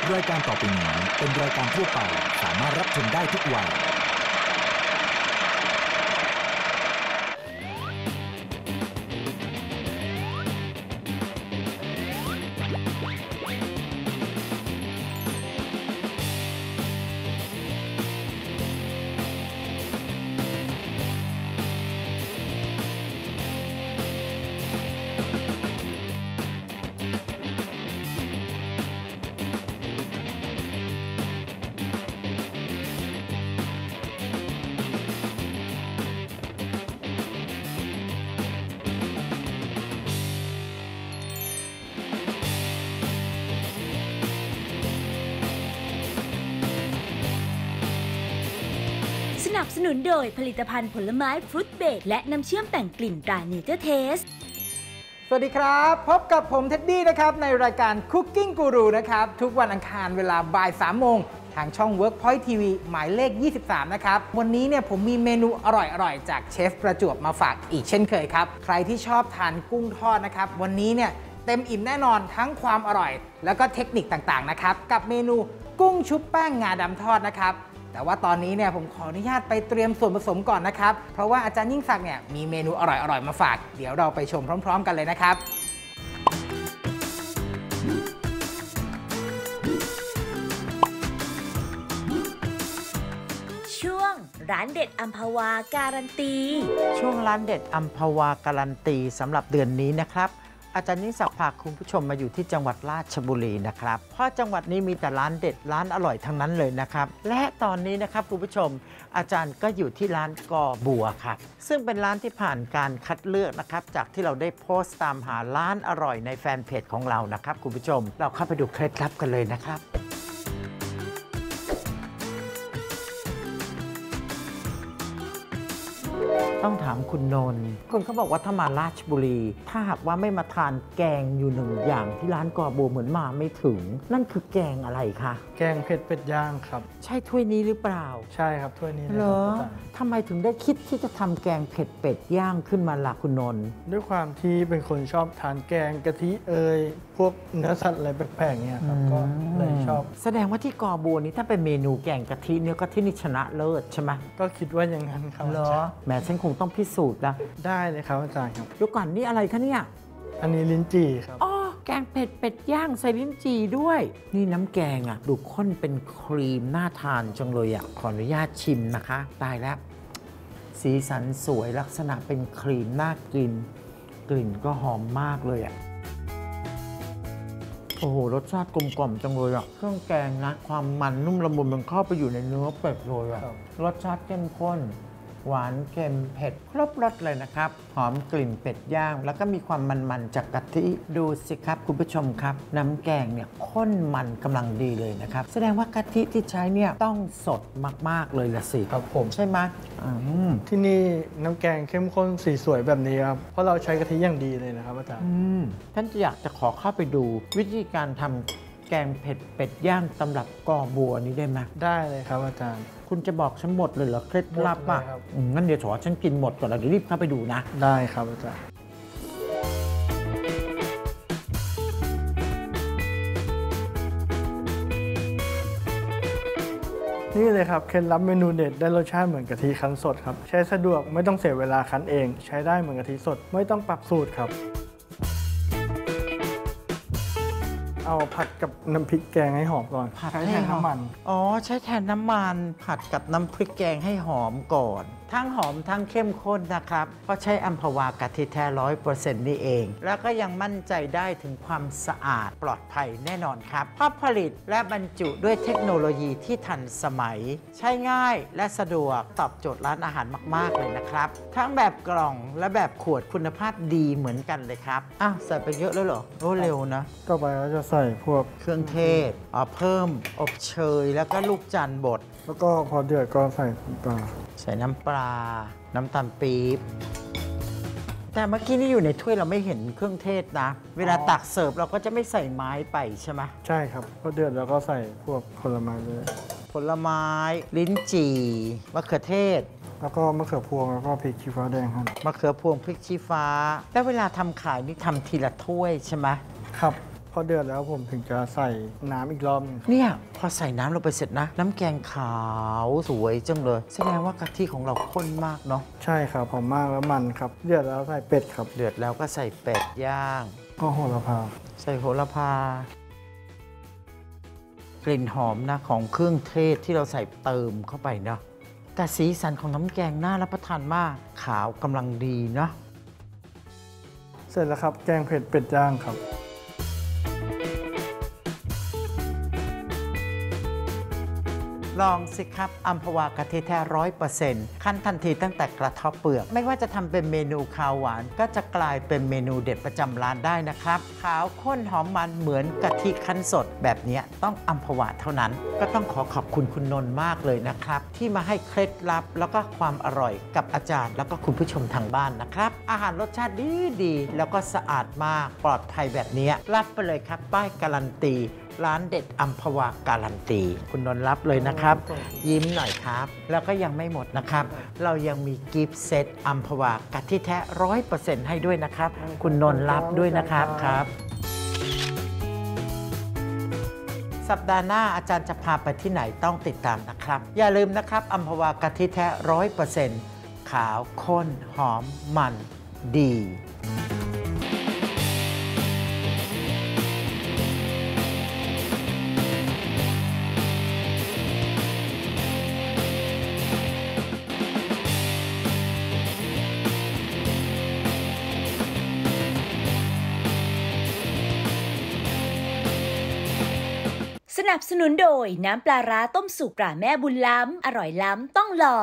รายการต่อไปนี้เป็นรายการทั่วไปสามารถรับชมได้ทุกวัยสนับสนุนโดยผลิตภัณฑ์ผลไม้ฟรุตเบรดและน้ำเชื่อมแต่งกลิ่นตราเนเจอร์เทสสวัสดีครับพบกับผมเท็ดดี้นะครับในรายการ Cooking Guru นะครับทุกวันอังคารเวลาบ่าย3 โมงทางช่อง Workpoint TV หมายเลข 23 นะครับวันนี้เนี่ยผมมีเมนูอร่อยๆจากเชฟประจวบมาฝากอีกเช่นเคยครับใครที่ชอบทานกุ้งทอดนะครับวันนี้เนี่ยเต็มอิ่มแน่นอนทั้งความอร่อยแล้วก็เทคนิคต่างๆนะครับกับเมนูกุ้งชุบแป้งงาดำทอดนะครับแต่ว่าตอนนี้เนี่ยผมขออนุญาตไปเตรียมส่วนผสมก่อนนะครับเพราะว่าอาจารย์ยิ่งศักดิ์เนี่ยมีเมนูอร่อยๆมาฝากเดี๋ยวเราไปชมพร้อมๆกันเลยนะครับช่วงร้านเด็ดอัมพวาการันตีช่วงร้านเด็ดอัมพวาการันตีสำหรับเดือนนี้นะครับอาจารย์ยิ่งศักดิ์พาคุณผู้ชมมาอยู่ที่จังหวัดราชบุรีนะครับเพราะจังหวัดนี้มีแต่ร้านเด็ดร้านอร่อยทั้งนั้นเลยนะครับและตอนนี้นะครับคุณผู้ชมอาจารย์ก็อยู่ที่ร้านกอบัวครับซึ่งเป็นร้านที่ผ่านการคัดเลือกนะครับจากที่เราได้โพสต์ตามหาร้านอร่อยในแฟนเพจของเรานะครับคุณผู้ชมเราเข้าไปดูเคล็ดลับกันเลยนะครับต้องถามคุณนนท์คนเขาบอกว่าถ้ามาราชบุรีถ้าหากว่าไม่มาทานแกงอยู่หนึ่งอย่างที่ร้านกอบัวเหมือนมาไม่ถึงนั่นคือแกงอะไรคะแกงเผ็ดเป็ดย่างครับใช่ถ้วยนี้หรือเปล่าใช่ครับถ้วยนี้เหรอทำไมถึงได้คิดที่จะทำแกงเผ็ดเป็ดย่างขึ้นมาล่ะคุณนนท์ด้วยความที่เป็นคนชอบทานแกงกะทิพวกเนื้อสัตว์อะไรแปลกๆเนี่ยครับก็เลยชอบแสดงว่าที่กอบัวนี้ถ้าเป็นเมนูแกงกะทิเนี่ยก็ที่นี่ชนะเลิศใช่ไหมก็คิดว่าอย่างนั้นครับเหรอแหมฉันคงต้องพิสูจน์ละได้เลยครับอาจารย์ครับดูก่อนนี่อะไรคะเนี่ยอันนี้ลิ้นจี่ครับอ๋อแกงเผ็ดเป็ดย่างใส่ลิ้นจี่ด้วยนี่น้ำแกงอ่ะดูข้นเป็นครีมน่าทานจังเลยอ่ะขออนุญาตชิมนะคะตายแล้วสีสันสวยลักษณะเป็นครีมน่ากินกลิ่นก็หอมมากเลยอ่ะโอ้โหรสชาติกลมกล่อมจังเลยอ่ะเครื่องแกงนะความมันนุ่มละมุนมันเข้าไปอยู่ในเนื้อเป็ดเลยอ่ะรสชาติเข้มข้นหวานเค็มเผ็ดครบรสเลยนะครับหอมกลิ่นเป็ดย่างแล้วก็มีความมันๆจากกะทิดูสิครับคุณผู้ชมครับน้ำแกงเนี่ยข้นมันกำลังดีเลยนะครับแสดงว่ากะทิที่ใช้เนี่ยต้องสดมากๆเลยละสิครับผมใช่ไหมที่นี่น้ำแกงเข้มข้นสีสวยแบบนี้ครับเพราะเราใช้กะทิอย่างดีเลยนะครับอาจารย์ท่านอยากจะขอเข้าไปดูวิธีการทำแกงเผ็ดเป็ดย่างตำรับกอบัวนี้ได้ไหมได้เลยครับอาจารย์คุณจะบอกฉันหมดเลยเหรอเคล็ดลับอ่ะงั้นเดี๋ยวขอฉันกินหมดก่อนแล้วเดี๋ยวรีบเข้าไปดูนะได้ครับอาจารย์นี่เลยครับเคล็ดลับเมนูเด็ดได้รสชาติเหมือนกะทิคั้นสดครับใช้สะดวกไม่ต้องเสียเวลาคั้นเองใช้ได้เหมือนกะทิสดไม่ต้องปรับสูตรครับเอาผัดกับน้ำพริกแกงให้หอมก่อนใช้แทนน้ำมันอ๋อใช้แทนน้ำมันผัดกับน้ำพริกแกงให้หอมก่อนทั้งหอมทั้งเข้มข้นนะครับเพราะใช้อัมพวากะทิแท้100%นี่เองแล้วก็ยังมั่นใจได้ถึงความสะอาดปลอดภัยแน่นอนครับเพราะผลิตและบรรจุด้วยเทคโนโลยีที่ทันสมัยใช้ง่ายและสะดวกตอบโจทย์ร้านอาหารมากๆเลยนะครับทั้งแบบกล่องและแบบขวดคุณภาพดีเหมือนกันเลยครับอ้าวใส่ไปเยอะแล้วเหรอโอ้เร็วนะต่อไปเราจะใส่พวกเครื่องเทศเพิ่มอบเชยแล้วก็ลูกจันทร์บดแล้วก็พอเดือดก็ใส่ปลาใส่น้ำปลาน้ำตาลปี๊บแต่เมื่อกี้นี่อยู่ในถ้วยเราไม่เห็นเครื่องเทศนะเวลาตักเสิร์ฟเราก็จะไม่ใส่ไม้ไปใช่ไหมใช่ครับพอเดือดแล้วก็ใส่พวกผลไม้เลยผลไม้ลิ้นจี่มะเขือเทศแล้วก็มะเขือพวงแล้วก็พริกชี้ฟ้าแดงครับมะเขือพวงพริกชี้ฟ้าแล้วเวลาทำขายนี่ทำทีละถ้วยใช่ไหมครับพอเดือดแล้วผมถึงจะใส่น้ำอีกรอบนึงเนี่ยพอใส่น้ำลงไปเสร็จนะน้ำแกงขาวสวยจังเลยแสดงว่ากะทิของเราข้นมากเนาะใช่ครับหอมมากแล้วมันครับเดือดแล้วใส่เป็ดครับเดือดแล้วก็ใส่เป็ดย่างก็โหระพาใส่โหระพากลิ่นหอมนะของเครื่องเทศที่เราใส่เติมเข้าไปเนาะแต่สีสันของน้ำแกงน่ารับประทานมากขาวกำลังดีเนาะเสร็จแล้วครับแกงเผ็ดเป็ดย่างครับลองสิครับอัมพวากะทิแท้100%ขั้นทันทีตั้งแต่กระเทาะเปลือกไม่ว่าจะทำเป็นเมนูคาวหวานก็จะกลายเป็นเมนูเด็ดประจำร้านได้นะครับขาวข้นหอมมันเหมือนกะทิคั้นสดแบบนี้ต้องอัมพวาเท่านั้นก็ต้องขอขอบคุณคุณนนท์มากเลยนะครับที่มาให้เคล็ดลับแล้วก็ความอร่อยกับอาจารย์แล้วก็คุณผู้ชมทางบ้านนะครับอาหารรสชาติดีแล้วก็สะอาดมากปลอดภัยแบบนี้รับไปเลยครับป้ายการันตีร้านเด็ดอัมพวาการันตีคุณนนท์รับเลยนะครับยิ้มหน่อยครับแล้วก็ยังไม่หมดนะครับเรายังมีกิฟต์เซตอัมพวากะทิแท้100%ให้ด้วยนะครับคุณนนท์รับด้วยนะครับครับสัปดาห์หน้าอาจารย์จะพาไปที่ไหนต้องติดตามนะครับอย่าลืมนะครับอัมพวากะทิแท้100%ขาวข้นหอมมันดีสนับสนุนโดยน้ำปลาร้าต้มสุกตราแม่บุญล้ำอร่อยล้ำต้องลอง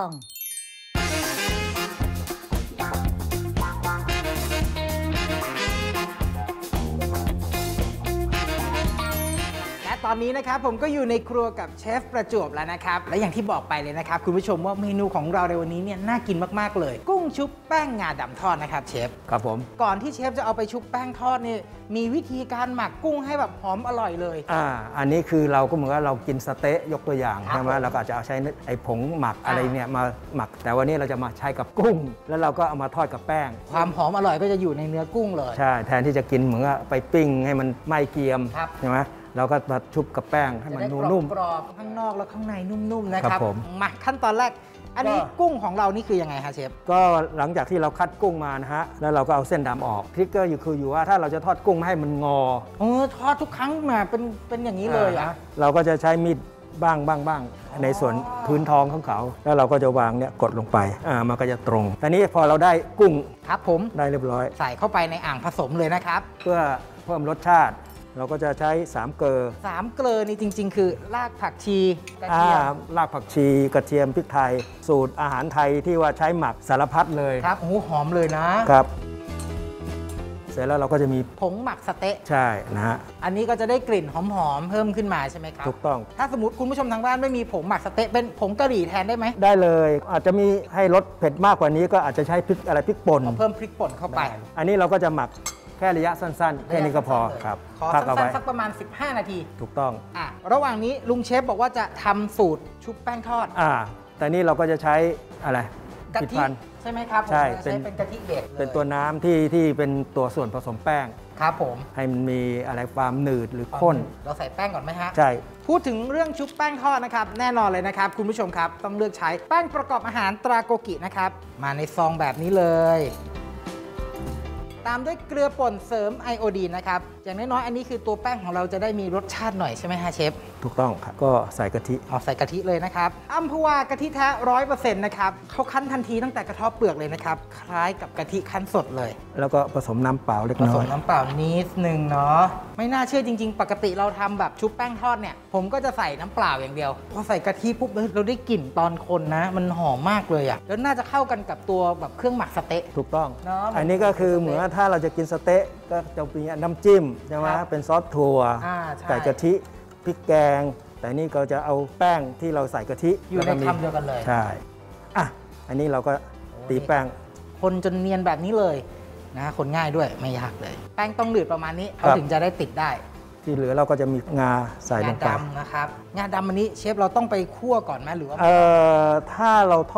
ตอนนี้นะครับผมก็อยู่ในครัวกับเชฟประจวบแล้วนะครับและอย่างที่บอกไปเลยนะครับคุณผู้ชมว่าเมนูของเราในวันนี้เนี่ยน่ากินมากๆเลยกุ้งชุบแป้งงาดำทอดนะครับเชฟครับผมก่อนที่เชฟจะเอาไปชุบแป้งทอดนี่มีวิธีการหมักกุ้งให้แบบหอมอร่อยเลยอันนี้คือเราก็เหมือนว่าเรากินสเต๊ะยกตัวอย่างครับใช่ไหมเราก็อาจจะเอาใช้ไอ้ผงหมักอะไรเนี่ยมาหมักแต่วันนี้เราจะมาใช้กับกุ้ง แล้วเราก็เอามาทอดกับแป้งความหอมอร่อยก็จะอยู่ในเนื้อกุ้งเลยใช่แทนที่จะกินเหมือนว่าไปปิ้งให้มันไหม้เกรียมครับใช่ไหมเราก็มาชุบกับแป้งให้มันจะได้นุ่มกรอบๆข้างนอกแล้วข้างในนุ่มๆนะคครัรับบผมมาขั้นตอนแรก อันนี้ก็กุ้งของเรานี่คือยังไงคะเชฟก็หลังจากที่เราคัดกุ้งมานะฮะแล้วเราก็เอาเส้นดำออกทริกเกอร์อยู่ว่าถ้าเราจะทอดกุ้งไม่ให้มันงอทอดทุกครั้งมาเป็นอย่างนี้เลยเหรอ่ะเราก็จะใช้มีดบ้างในส่วนพื้นท้องของเขา แล้วเราก็จะวางเนี่ยกดลงไปมันก็จะตรงตอนนี้พอเราได้กุ้งครับผมได้เรียบร้อยใส่เข้าไปในอ่างผสมเลยนะครับเพื่อเพิ่มรสชาติ เราก็จะใช้3เกลือ 3เกลือนี่จริง ๆ คือรากผักชีกระเทียมรากผักชีกระเทียมพริกไทย สูตรอาหารไทยที่ว่าใช้หมักสารพัดเลยครับโอ้โหหอมเลยนะครับเสร็จแล้วเราก็จะมีผงหมักสเต๊ะใช่นะฮะอันนี้ก็จะได้กลิ่นหอมๆเพิ่มขึ้นมาใช่ไหมครับถูกต้องถ้าสมมติคุณผู้ชมทางบ้านไม่มีผงหมักสเต๊ะเป็นผงกะหรี่แทนได้ไหมได้เลยอาจจะมีให้รสเผ็ดมากกว่านี้ก็อาจจะใช้พริกพริกป่นเพิ่มพริกป่นเข้าไปอันนี้เราก็จะหมักแค่ระยะสั้นๆแค่นี้ก็พอครับขอพักเอาสั้ไว้นๆสักประมาณ 15 นาทีถูกต้องระหว่างนี้ลุงเชฟบอกว่าจะทำสูตรชุบแป้งทอดแต่นี่เราก็จะใช้อะไรกะผลิตทิภัณฑ์ใช่ไหมครับใช่ผมจะใช้เป็นกะทิเด็ดลยเป็นตัวน้ำที่เป็นตัวส่วนผสมแป้งครับผมให้มันมีอะไรความหนืดหรือข้นเราใส่แป้งก่อนไหมฮะใช่พูดถึงเรื่องชุบแป้งทอดนะครับแน่นอนเลยนะครับคุณผู้ชมครับต้องเลือกใช้แป้งประกอบอาหารตราโกกินะครับมาในซองแบบนี้เลย ตามด้วยเกลือป่นเสริมไอโอดีนนะครับอย่างน้อยๆอันนี้คือตัวแป้งของเราจะได้มีรสชาติหน่อยใช่ไหมฮะเชฟถูกต้องครับก็ใส่กะทิเอาใส่กะทิเลยนะครับอัมพวากะทิแท้ 100% นะครับเขาคั้นทันทีตั้งแต่กระเทาะเปลือกเลยนะครับคล้ายกับกะทิคั้นสดเลยแล้วก็ผสมน้ำเปล่าเล็กผน้สอมยน้ำเปล่านิดนึงเนาะไม่น่าเชื่อจริงๆ ปกติเราทำแบบชุบแป้งทอดเนี่ยผมก็จะใส่น้ำเปล่าอย่างเดียวพอใส่กะทิปุ๊บเราได้กลิ่นตอนคนนะมันหอมมากเลยอะแล้วน่าจะเข้ากันกับตัวแบบเครื่องหมักสเต๊ะถูกต้องเนาะอันนี้ก็คือเหมือนว่าถ้าเราจะกินสเต๊ะก็จะมีน้ำจิ้มใช่ไหมครับเป็นซอสถั่วใช่ใส่กะทิพริกแกง แต่นี่ก็จะเอาแป้งที่เราใส่กะทิอยู่ในแล้วก็มีคำเดียวกันเลยใช่อันนี้เราก็ตีแป้งคนจนเนียนแบบนี้เลยนะคนง่ายด้วยไม่ยากเลย แป้งต้องหนืดประมาณนี้เขาถึงจะได้ติดได้ที่เหลือเราก็จะมีงาใส่ลงางไปดำนะครับงาดำอันนี้เชฟเราต้องไปคั่วก่อนไหมหรือว่าถ้าเราทอด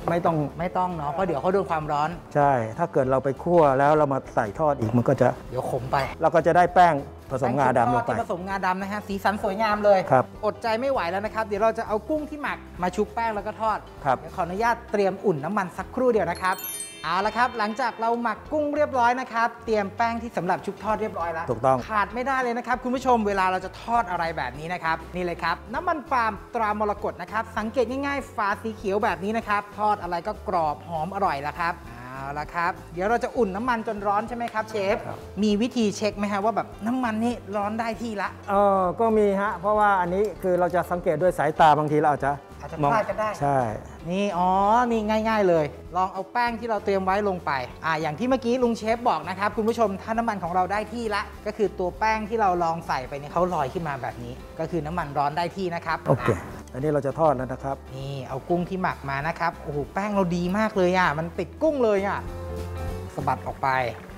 ไม่ต้องเนาะเพราะเดี๋ยวเขาโดนความร้อนใช่ ถ้าเกิดเราไปคั่วแล้วเรามาใส่ทอดอีกมันก็จะเดี๋ยวขมไปเราก็จะได้แป้งผสมงาดำลงไปที่ผสมงาดำนะฮะสีสันสวยงามเลยครับอดใจไม่ไหวแล้วนะครับ เดี๋ยวเราจะเอากุ้งที่หมักมาชุบแป้งแล้วก็ทอดครับเดี๋ยวขออนุญาตเตรียมอุ่นน้ำมันสักครู่เดียวนะครับเอาละครับหลังจากเราหมักกุ้งเรียบร้อยนะครับเตรียมแป้งที่สำหรับชุบทอดเรียบร้อยแล้วถูกต้องขาดไม่ได้เลยนะครับคุณผู้ชมเวลาเราจะทอดอะไรแบบนี้นะครับนี่เลยครับน้ำมันปาล์มตรามรกตนะครับสังเกตง่ายๆฝาสีเขียวแบบนี้นะครับทอดอะไรก็กรอบหอมอร่อยแล้วครับเอาละครับเดี๋ยวเราจะอุ่นน้ำมันจนร้อนใช่ไหมครับเชฟมีวิธีเช็คไหมฮะว่าแบบน้ำมันนี่ร้อนได้ที่ละก็มีฮะเพราะว่าอันนี้คือเราจะสังเกตด้วยสายตาบางทีเราอาจจะพลาดกันได้ใช่นี่นี่ง่ายๆเลย ลองเอาแป้งที่เราเตรียมไว้ลงไปอย่างที่เมื่อกี้ลุงเชฟบอกนะครับคุณผู้ชมถ้าน้ำมันของเราได้ที่ละก็คือตัวแป้งที่เราลองใส่ไปเนี่ยเขาลอยขึ้นมาแบบนี้ ก็คือน้ำมันร้อนได้ที่นะครับโอเคอันนี้เราจะทอดแล้วนะครับนี่เอากุ้งที่หมักมานะครับโอ้โหแป้งเราดีมากเลยมันติดกุ้งเลยสะบัดออกไป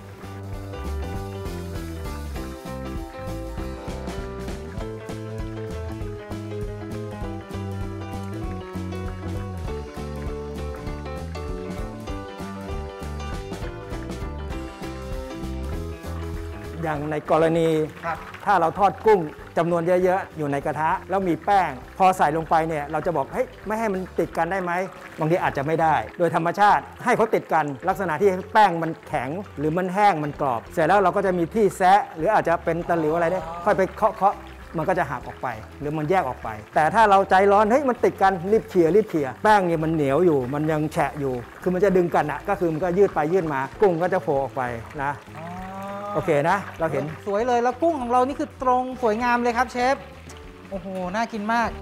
อย่างในกรณีครับถ้าเราทอดกุ้งจำนวนเยอะๆอยู่ในกระทะแล้วมีแป้งพอใส่ลงไปเนี่ยเราจะบอกเฮ้ยไม่ให้มันติดกันได้ไหมบางทีอาจจะไม่ได้ โดยธรรมชาติให้เขาติดกันลักษณะที่แป้งมันแข็งหรือมันแห้งมันกรอบ เสร็จแล้วเราก็จะมีที่แซะหรืออาจจะเป็นตะหลิวอะไรเนี่ยค่อยไปเคาะมันก็จะหักออกไปหรือมันแยกออกไป แต่ถ้าเราใจร้อนเฮ้ยมันติดกันรีบเขี่ยแป้งเนี่ยมันเหนียวอยู่มันยังแฉะอยู่คือมันจะดึงกันก็คือมันก็ยืดไปยืดมากุ้งก็จะโผล่ออกไปนะโอเคนะเราเห็นสวยเลยแล้วกุ้งของเรานี่คือตรงสวยงามเลยครับเชฟโอ้โหน่ากินมาก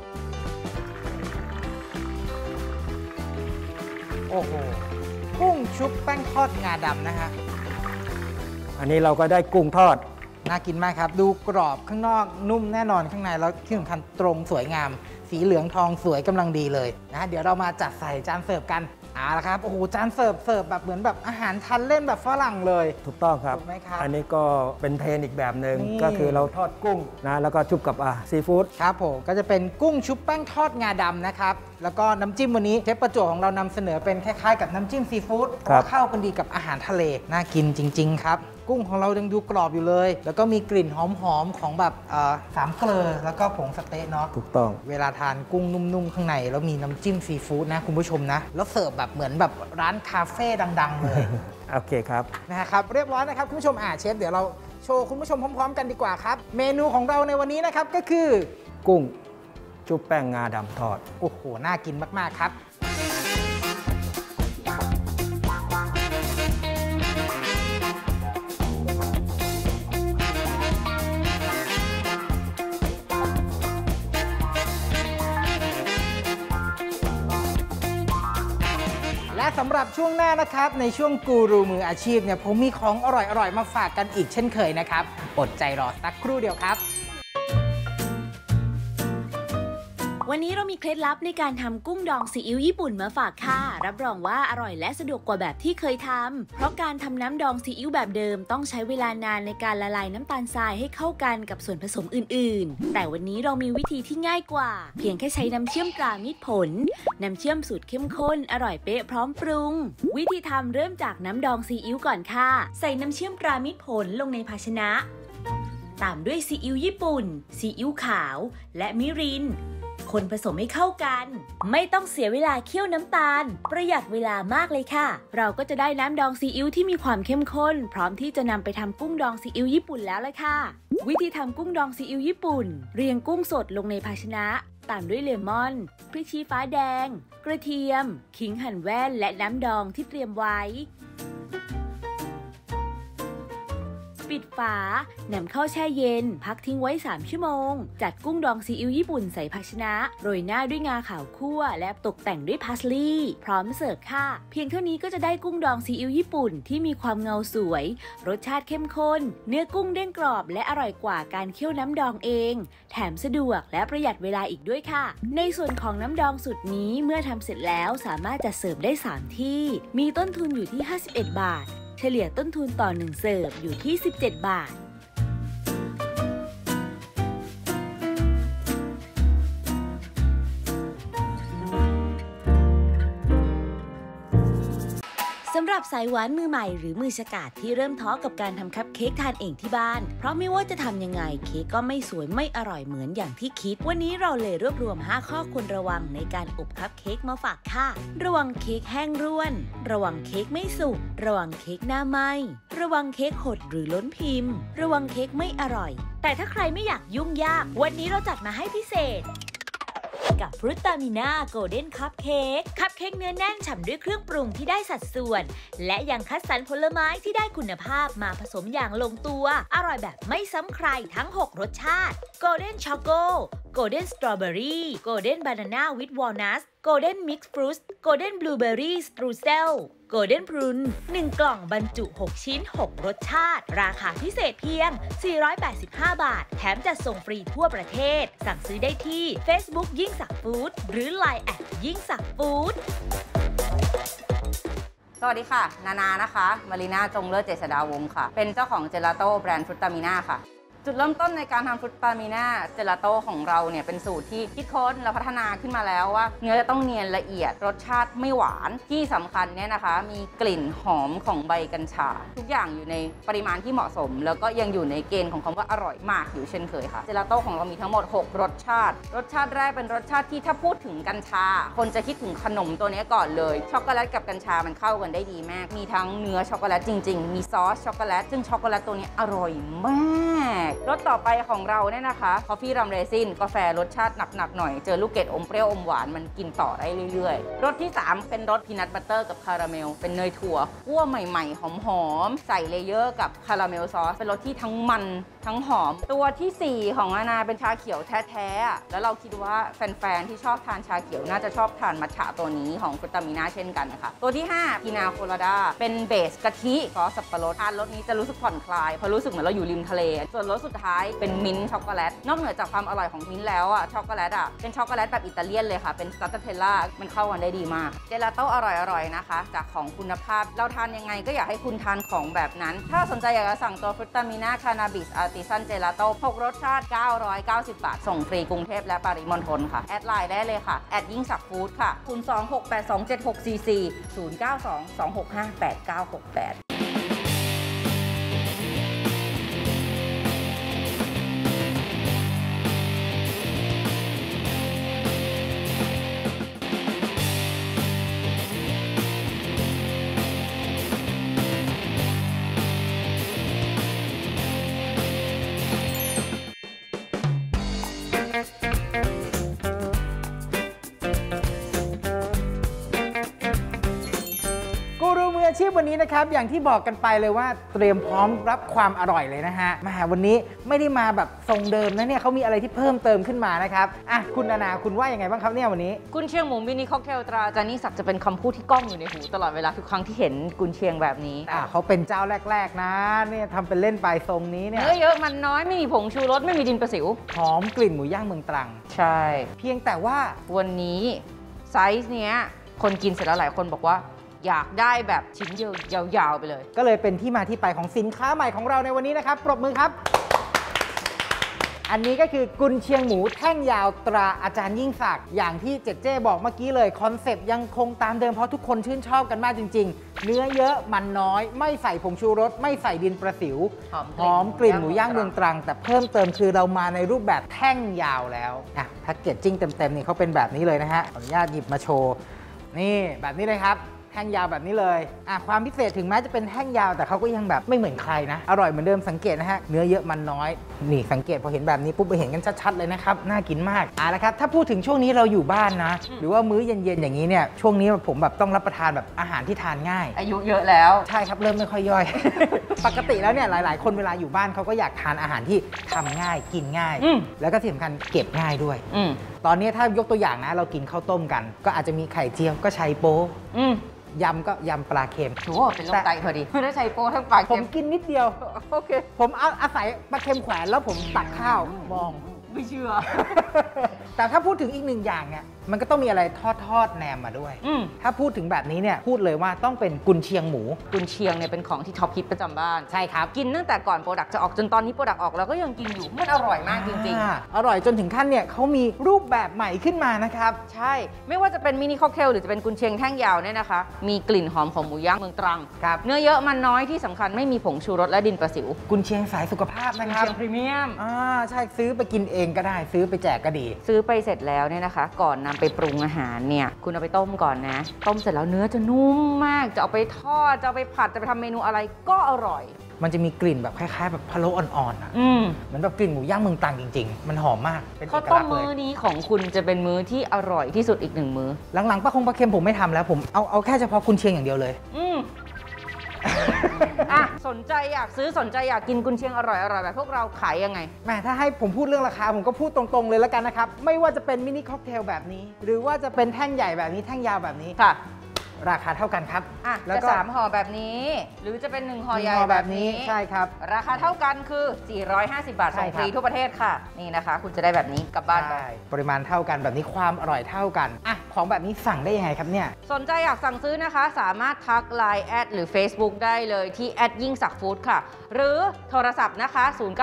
โอ้โหกุ้งชุบแป้งทอดงาดำนะฮะอันนี้เราก็ได้กุ้งทอดน่ากินมากครับดูกรอบข้างนอกนุ่มแน่นอนข้างในแล้วที่สำคัญตรงสวยงามสีเหลืองทองสวยกำลังดีเลยนะเดี๋ยวเรามาจัดใส่จานเสิร์ฟกันละครับโอ้โหจานเสิร์ฟแบบเหมือนแบบอาหารทานเล่นแบบฝรั่งเลยถูกต้องครับถูกไหมครับอันนี้ก็เป็นเทรนอีกแบบหนึ่งนี่ก็คือเราทอดกุ้งนะแล้วก็ชุบกับซีฟู้ดครับผมก็จะเป็นกุ้งชุบแป้งทอดงาดำนะครับแล้วก็น้ำจิ้มวันนี้เชฟประจวบของเรานำเสนอเป็นคล้ายๆกับน้ำจิ้มซีฟู้ดเพราะว่าเข้ากันดีกับอาหารทะเลน่ากินจริงๆครับกุ้งของเรายังดูกรอบอยู่เลยแล้วก็มีกลิ่นหอมๆของแบบสามเกลอแล้วก็ผงสะเต๊ะเนาะถูกต้องเวลาทานกุ้งนุ่มๆข้างในแล้วมีน้ำจิ้มซีฟู้ดนะคุณผู้ชมนะแล้วเสิร์ฟแบบเหมือนแบบร้านคาเฟ่ดังๆเลยโอเคครับนะครับเรียบร้อยนะครับคุณผู้ชมเชฟเดี๋ยวเราโชว์คุณผู้ชมพร้อมๆกันดีกว่าครับเมนูของเราในวันนี้นะครับก็คือกุ้งชุบแป้งงาดำทอดโอ้โหน่ากินมากๆครับและสำหรับช่วงหน้านะครับในช่วงกูรูมืออาชีพเนี่ยผมมีของอร่อยๆมาฝากกันอีกเช่นเคยนะครับอดใจรอสักครู่เดียวครับวันนี้เรามีเคล็ดลับในการทำกุ้งดองซีอิ๊วญี่ปุ่นมาฝากค่ะรับรองว่าอร่อยและสะดวกกว่าแบบที่เคยทำเพราะการทำน้ำดองซีอิ๊วแบบเดิมต้องใช้เวลานานในการละลายน้ำตาลทรายให้เข้ากันกับส่วนผสมอื่นๆแต่วันนี้เรามีวิธีที่ง่ายกว่าเพียงแค่ใช้น้ำเชื่อมตรามิตรผลน้ำเชื่อมสูตรเข้มข้นอร่อยเป๊ะพร้อมปรุงวิธีทำเริ่มจากน้ำดองซีอิ๊วก่อนค่ะใส่น้ำเชื่อมตรามิตรผลลงในภาชนะตามด้วยซีอิ๊วญี่ปุ่นซีอิ๊วขาวและมิรินคนผสมให้เข้ากันไม่ต้องเสียเวลาเคี่ยวน้ำตาลประหยัดเวลามากเลยค่ะเราก็จะได้น้ำดองซีอิ๊วที่มีความเข้มข้นพร้อมที่จะนำไปทำกุ้งดองซีอิ๊วญี่ปุ่นแล้วล่ะค่ะวิธีทำกุ้งดองซีอิ๊วญี่ปุ่นเรียงกุ้งสดลงในภาชนะตามด้วยเลมอนพริกชี้ฟ้าแดงกระเทียมขิงหั่นแว่นและน้ำดองที่เตรียมไว้ปิดฝานำเข้าแช่เย็นพักทิ้งไว้3ชั่วโมงจัดกุ้งดองซีอิ๊วญี่ปุ่นใส่ภาชนะโรยหน้าด้วยงาขาวคั่วและตกแต่งด้วยพาสลีย์พร้อมเสิร์ฟค่ะเพียงเท่านี้ก็จะได้กุ้งดองซีอิ๊วญี่ปุ่นที่มีความเงาสวยรสชาติเข้มข้นเนื้อกุ้งเด้งกรอบและอร่อยกว่าการเคี่ยวน้ำดองเองแถมสะดวกและประหยัดเวลาอีกด้วยค่ะในส่วนของน้ำดองสูตรนี้เมื่อทำเสร็จแล้วสามารถจัดเสิร์ฟได้3ที่มีต้นทุนอยู่ที่51 บาทเฉลี่ยต้นทุนต่อ1เสิร์ฟอยู่ที่17 บาทหรับสายหวานมือใหม่หรือมือฉกาจที่เริ่มท้อกับการทำคัพเค้กทานเองที่บ้านเพราะไม่ว่าจะทำยังไงเค้กก็ไม่สวยไม่อร่อยเหมือนอย่างที่คิดวันนี้เราเลยรวบรวม5ข้อควรระวังในการอบคัพเค้กมาฝากค่ะระวังเค้กแห้งร่วนระวังเค้กไม่สุกระวังเค้กหน้าไหม้ระวังเค้กหดหรือล้นพิมพ์ระวังเค้กไม่อร่อยแต่ถ้าใครไม่อยากยุ่งยากวันนี้เราจัดมาให้พิเศษกับฟรุตตามิน่าโกลเด้นคัพเค้กเนื้อแน่นฉ่ำด้วยเครื่องปรุงที่ได้สัดส่วนและยังคัดสรรผลไม้ที่ได้คุณภาพมาผสมอย่างลงตัวอร่อยแบบไม่ซ้ำใครทั้ง6รสชาติโกลเด้นช็อกโกโกลเด้นสตรอเบอรี่โกลเด้นบานาน่าวิดวอลนัทโกลเด้นมิกซ์ฟรุตโกลเด้นบลูเบอรี่สตรูเซลโกลเด้นพรุน1กล่องบรรจุ6ชิ้น6รสชาติราคาพิเศษเพียง485 บาทแถมจัดส่งฟรีทั่วประเทศสั่งซื้อได้ที่ Facebook ยิ่งศักดิ์ฟู้ดหรือ LINE แอดยิ่งศักดิ์ฟู้ดสวัสดีค่ะนานะคะมารีนาจงเลิศเจษฎาวงศ์ค่ะเป็นเจ้าของเจลาโต้แบรนด์ฟรุตตามิน่าค่ะจุดเริ่มต้นในการทำฟรุตตามิน่าเจลาโต้ของเราเนี่ยเป็นสูตรที่คิดค้นและพัฒนาขึ้นมาแล้วว่าเนื้อจะต้องเนียนละเอียดรสชาติไม่หวานที่สำคัญเนี่ยนะคะมีกลิ่นหอมของใบกัญชาทุกอย่างอยู่ในปริมาณที่เหมาะสมแล้วก็ยังอยู่ในเกณฑ์ของคำว่าอร่อยมากอยู่เช่นเคยค่ะเจลาโต้ของเรามีทั้งหมด6รสชาติรสชาติแรกเป็นรสชาติที่ถ้าพูดถึงกัญชาคนจะคิดถึงขนมตัวนี้ก่อนเลยช็อกโกแลตกับกัญชามันเข้ากันได้ดีมากมีทั้งเนื้อช็อกโกแลตจริงๆมีซอสช็อกโกแลตซึ่งช็อกโกแลตตัวนี้อร่อยมากรสต่อไปของเราเนี่ยนะคะคอฟฟี่รัมเรซินกาแฟรสชาติหนักๆหน่อยเจอลูกเกดอมเปรี้ยวอมหวานมันกินต่อได้เรื่อยๆรสที่3เป็นรสพีนัทบัตเตอร์กับคาราเมลเป็นเนยถั่วคั่วใหม่ๆหอมๆใส่เลเยอร์กับคาราเมลซอสเป็นรสที่ทั้งมันทั้งหอมตัวที่4ของอาณาเป็นชาเขียวแท้ๆแล้วเราคิดว่าแฟนๆที่ชอบทานชาเขียวน่าจะชอบทานมัทฉะตัวนี้ของฟรุตตามิน่าเช่นกันนะคะตัวที่5พีนาโคลาดาเป็นเบสกะทิซอสสับปะรดทานรสนี้จะรู้สึกผ่อนคลายเพราะรู้สึกเหมือนเราอยู่ริมทะเลส่วนรสสุดท้ายเป็นมิ้นท์ช็อกโกแลตนอกเหนือจากความอร่อยของมิ้นท์แล้วช็อกโกแลตเป็นช็อกโกแลตแบบอิตาเลียนเลยค่ะเป็นสตาร์เทลล่ามันเข้ากันได้ดีมากเจลาโต้อร่อยๆนะคะจากของคุณภาพเราทานยังไงก็อยากให้คุณทานของแบบนั้นถ้าสนใจอยากจะสั่งตัวฟรุตตามิน่าคานาบิสอาร์ติซันเจลาโต้6รสชาติ990 บาทส่งฟรีกรุงเทพและปริมณฑลค่ะแอดไลน์ได้เลยค่ะแอดยิ่งศักดิ์ฟู้ดค่ะ026827644 092-265-8968 อาชีพวันนี้นะครับอย่างที่บอกกันไปเลยว่าเตรียมพร้อมรับความอร่อยเลยนะฮะมาวันนี้ไม่ได้มาแบบทรงเดิมนะเนี่ยเขามีอะไรที่เพิ่มเติมขึ้นมานะครับคุณนาคุณว่ายังไงบ้างครับเนี่ยวันนี้กุนเชียงหมูมินิค็อกเทลตราจานี่ศักดิ์จะเป็นคำพูดที่ก้องอยู่ในหูตลอดเวลาทุกครั้งที่เห็นกุนเชียงแบบนี้เขาเป็นเจ้าแรกๆนะเนี่ยทำเป็นเล่นไปทรงนี้เนี่ยเยอะมันน้อยไม่มีผงชูรสไม่มีดินประสิวหอมกลิ่นหมูย่างเมืองตรังใช่เพียงแต่ว่าวันนี้ไซส์เนี้ยคนกินเสร็จแล้วหลายคนบอกว่าอยากได้แบบชิ้นยาวๆไปเลยก็เลยเป็นที่มาที่ไปของสินค้าใหม่ของเราในวันนี้นะครับปรบมือครับอันนี้ก็คือกุนเชียงหมูแท่งยาวตราอาจารย์ยิ่งศักดิ์อย่างที่เจเจ้บอกเมื่อกี้เลยคอนเซปต์ยังคงตามเดิมเพราะทุกคนชื่นชอบกันมากจริงๆเนื้อเยอะมันน้อยไม่ใส่ผงชูรสไม่ใส่ดินประสิวหอมกลิ่นหมูย่างเมืองตรังแต่เพิ่มเติมคือเรามาในรูปแบบแท่งยาวแล้วแพ็กเกจจิ้งเต็มๆนี่เขาเป็นแบบนี้เลยนะฮะขออนุญาตหยิบมาโชว์นี่แบบนี้เลยครับแท่งยาวแบบนี้เลยความพิเศษถึงแม้จะเป็นแท่งยาวแต่เขาก็ยังแบบไม่เหมือนใครนะอร่อยเหมือนเดิมสังเกตนะฮะเนื้อเยอะมันน้อยนี่สังเกตพอเห็นแบบนี้ปุ๊บไปเห็นกันชัดๆเลยนะครับน่ากินมากแล้วครับถ้าพูดถึงช่วงนี้เราอยู่บ้านนะหรือว่ามื้อเย็นๆอย่างนี้เนี่ยช่วงนี้ผมแบบต้องรับประทานแบบอาหารที่ทานง่ายอายุเยอะแล้วใช่ครับเริ่มไม่ค่อยย่อย ปกติแล้วเนี่ยหลายๆคนเวลาอยู่บ้านเขาก็อยากทานอาหารที่ทำง่ายกินง่ายแล้วก็ที่สำคัญเก็บง่ายด้วยตอนนี้ถ้ายกตัวอย่างนะเรากินข้าวต้มกันก็อาจจะมีไข่เจียวก็ใช้โป๊ยำก็ยำปลาเค็มโอ้เป็นโรคไตพอดีไม่ได้ใช้โป๊ทั้งปลาเค็มผมกินนิดเดียวโอเคผมอาศัยปลาเค็มแขวนแล้วผมตักข้าวมองไม่เชื่อแต่ถ้าพูดถึงอีกหนึ่งอย่างเนี่ยมันก็ต้องมีอะไรทอดแนมมาด้วย ถ้าพูดถึงแบบนี้เนี่ยพูดเลยว่าต้องเป็นกุนเชียงหมูกุนเชียงเนี่ยเป็นของที่ท็อปฮิตประจำบ้านใช่ครับกินตั้งแต่ก่อนโปรดักต์จะออกจนตอนนี้โปรดักต์ออกแล้วก็ยังกินอยู่มันอร่อยมากจริงๆอร่อยจนถึงขั้นเนี่ยเขามีรูปแบบใหม่ขึ้นมานะครับใช่ไม่ว่าจะเป็นมินิค็อกเทลหรือจะเป็นกุนเชียงแท่งยาวเนี่ยนะคะมีกลิ่นหอมของหมูย่างเมืองตรังครับเนื้อเยอะมันน้อยที่สำคัญไม่มีผงชูรสและดินประสิวกุนเชียงสายสุขภาพกุนะนครับเชียงพรีเมียมใช่ซื้อไปกินเองก็ได้ซื้อไปแจกก็ดีซื้อไปเสร็จแล้วเนี่ยนะคะ ก่อนนำไปปรุงอาหารเนี่ยคุณเอาไปต้มก่อนนะต้มเสร็จแล้วเนื้อจะนุ่มมากจะเอาไปทอดจะเอาไปผัดจะไปทำเมนูอะไรก็อร่อยมันจะมีกลิ่นแบบคล้ายๆแบบพะโล้อ่อนๆอะเหมือนแบบกลิ่นหมูย่างเมืองตรังจริงๆมันหอมมากเป็นเอข้าวกต้ลัมกษณ์เลมื้อย นี้ของคุณจะเป็นมื้อที่อร่อยที่สุดอีกหนึ่งมื้อหลังๆปลาคงปลาเค็มผมไม่ทำแล้วผมเอาแค่เฉพาะกุนเชียงอย่างเดียวเลยอ่ะสนใจอยากซื้อสนใจอยากกินกุนเชียงอร่อยแบบพวกเราขายยังไงแหมถ้าให้ผมพูดเรื่องราคาผมก็พูดตรงๆเลยแล้วกันนะครับไม่ว่าจะเป็นมินิค็อกเทลแบบนี้หรือว่าจะเป็นแท่งใหญ่แบบนี้แท่งยาวแบบนี้ค่ะราคาเท่ากันครับอ่ะแล้วจะก็ 3 ห่อแบบนี้ หรือจะเป็น1 ห่อใหญ่ห่อแบบนี้ใช่ครับราคาเท่ากันคือ 450 บาทใช่ส่งครับฟรีทั่วประเทศค่ะ นี่นะคะ คุณจะได้แบบนี้กลับบ้านไปใช่ปริมาณเท่ากันแบบนี้ความอร่อยเท่ากันอ่ะของแบบนี้สั่งได้ยังไงครับเนี่ยสนใจอยากสั่งซื้อนะคะ สามารถทัก Line แอดหรือ Facebook ได้เลยที่แอดยิ่งศักดิ์ฟู้ดค่ะ หรือโทรศัพท์นะคะ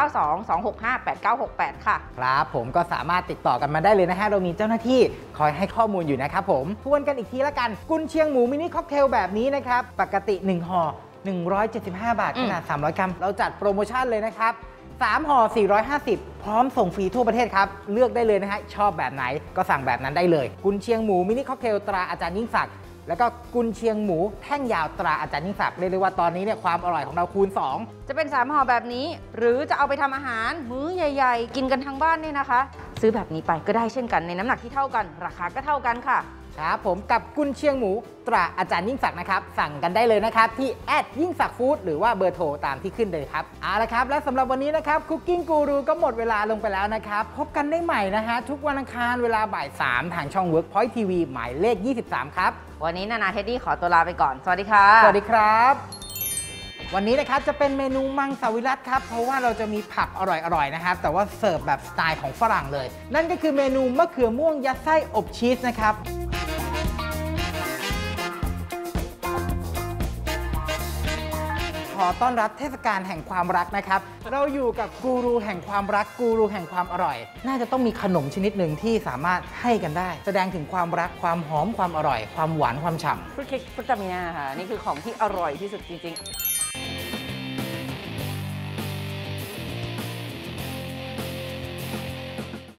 0922658968 ค่ะครับผมก็สามารถติดต่อกันมาได้เลยนะฮะเรามีเจ้าหน้าที่คอยให้ข้อมูลอยู่นะครับผมทวนกันอีกทีละกันกุนเชียงหมูมินิค็อกเทลแบบนี้นะครับปกติ1ห่อ175 บาทขนาด300 กรัมเราจัดโปรโมชั่นเลยนะครับ3ห่อ450พร้อมส่งฟรีทั่วประเทศครับเลือกได้เลยนะฮะชอบแบบไหนก็สั่งแบบนั้นได้เลยกุนเชียงหมูมินิค็อกเทลตราอาจารย์ยิ่งศักดิ์แล้วก็กุนเชียงหมูแท่งยาวตราอาจารย์ยิ่งศักดิ์เรียกได้ว่าตอนนี้เนี่ยความอร่อยของเราคูณ 2 จะเป็น3 ห่อแบบนี้ หรือจะเอาไปทำอาหารมื้อใหญ่ๆ กินกันทั้งบ้านเนี่ยนะคะ ซื้อแบบนี้ไปก็ได้เช่นกันในน้ำหนักที่เท่ากัน ราคาก็เท่ากันค่ะครับผมกับกุนเชียงหมูตราอาจารย์ยิ่งศักดิ์นะครับสั่งกันได้เลยนะครับที่แอดยิ่งศักดิ์ฟู้ดหรือว่าเบอร์โทรตามที่ขึ้นเลยครับเอาละครับและสำหรับวันนี้นะครับคุกกิ้งกูรูก็หมดเวลาลงไปแล้วนะครับพบกันได้ใหม่นะฮะทุกวันอังคารเวลาบ่าย 3 ทางช่อง Workpoint TV หมายเลข 23 ครับวันนี้นานาเท็ดดี้ขอตัวลาไปก่อน สวัสดีค่ะสวัสดีครับ วันนี้นะครับจะเป็นเมนูมังสวิรัติครับเพราะว่าเราจะมีผักอร่อยๆนะครับแต่ว่าเสิร์ฟแบบสไตล์ของฝรั่งเลย นั่นก็คือเมนูมะเขือม่วงยัดไส้อบชีสนะครับขอต้อนรับเทศกาลแห่งความรักนะครับเราอยู่กับกูรูแห่งความรักกูรูแห่งความอร่อย น่าจะต้องมีขนมชนิดหนึ่งที่สามารถให้กันได้ แสดงถึงความรักความหอมความอร่อย ความหวานความฉ่ำฟรุตเค้กฟรุตตามิน่าค่ะ นี่คือของที่อร่อยที่สุดจริงๆ